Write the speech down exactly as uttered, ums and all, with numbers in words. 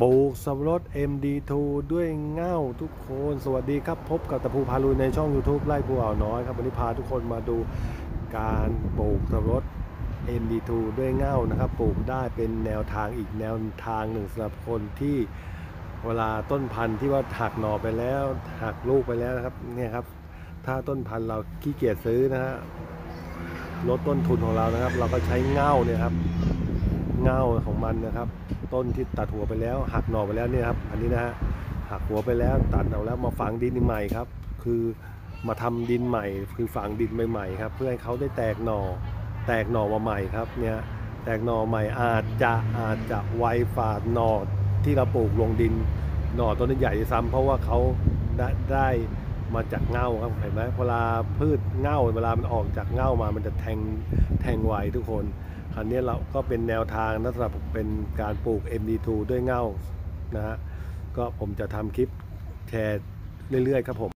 ปลูกสับปะรด เอ็ม ดี ทู ด้วยเง่าทุกคนสวัสดีครับพบกับตะพูพาลุยในช่อง YouTube ไร่ภูเขาน้อยครับวันนี้พาทุกคนมาดูการปลูกสับปะรด เอ็ม ดี ทู ด้วยเง่านะครับปลูกได้เป็นแนวทางอีกแนวทางหนึ่งสำหรับคนที่เวลาต้นพันธุ์ที่ว่าหักหน่อไปแล้วหักลูกไปแล้วนะครับเนี่ยครับถ้าต้นพันธุ์เราขี้เกียจซื้อนะฮะลดต้นทุนของเรานะครับเราก็ใช้เง่าเนี่ยครับเง่าของมันนะครับต้นที่ตัดหัวไปแล้วหักหน่อไปแล้วเนี่ยครับอันนี้นะฮะหักหัวไปแล้วตัดเอาแล้วมาฝังดินใหม่ครับคือมาทำดินใหม่คือฝังดินใหม่ๆครับเพื่อให้เขาได้แตกหน่อแตกหน่อมาใหม่ครับเนี่ยแตกหน่อใหม่อาจจะอาจจะไวฝ่าหน่อที่เราปลูกลงดินหน่อต้นใหญ่ซ้ำเพราะว่าเขาได้ได้มาจากเง่าครับเห็นไหมเวลาพืชเง่าเวลามันออกจากเง่ามามันจะแทงแทงไวทุกคนคราวนี้เราก็เป็นแนวทางนะสำหรับเป็นการปลูก เอ็ม ดี ทู ด้วยเง่านะฮะก็ผมจะทำคลิปแชร์เรื่อยๆครับผม